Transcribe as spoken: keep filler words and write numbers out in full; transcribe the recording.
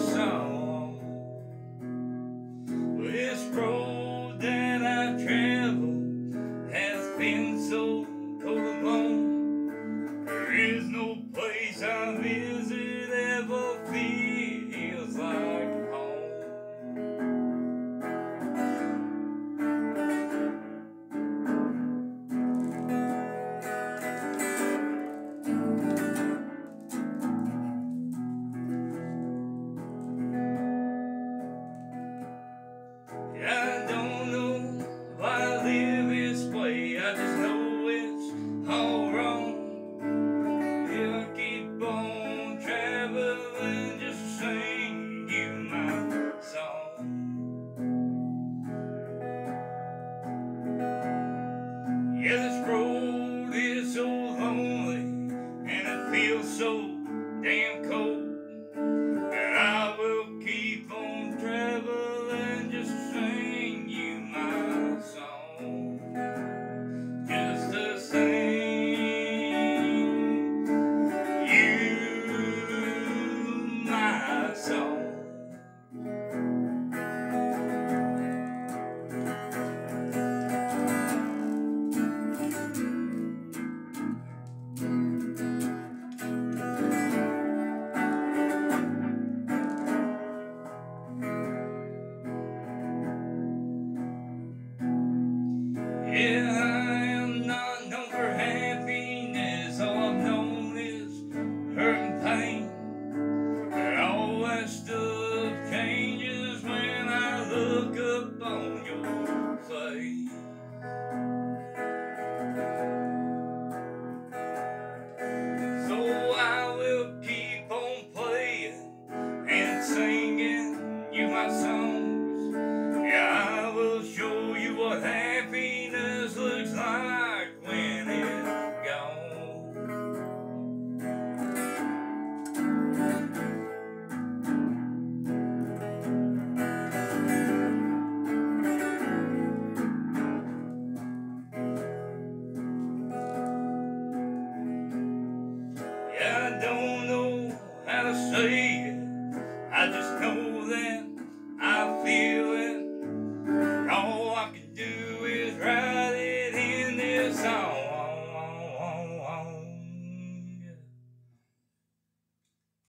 song. This road that I travel has been so cold alone. There is no place I visit ever feels like home. I don't know why I live this way, I just know it's all wrong. If I keep on traveling just to sing you my song. Yeah, this road is so lonely and it feels so damn cold, and I will keep on traveling just to sing you my song. Just to sing you my song. Yeah, I am not known for happiness. All I've known is hurt and pain. But all that stuff changes when I look up on your face. So I will keep on playing and singing you my songs. Yeah, I will show you what happiness looks like when it's gone. Yeah, I don't know how to say it, I just know that I feel it. All I can do is write it in this song.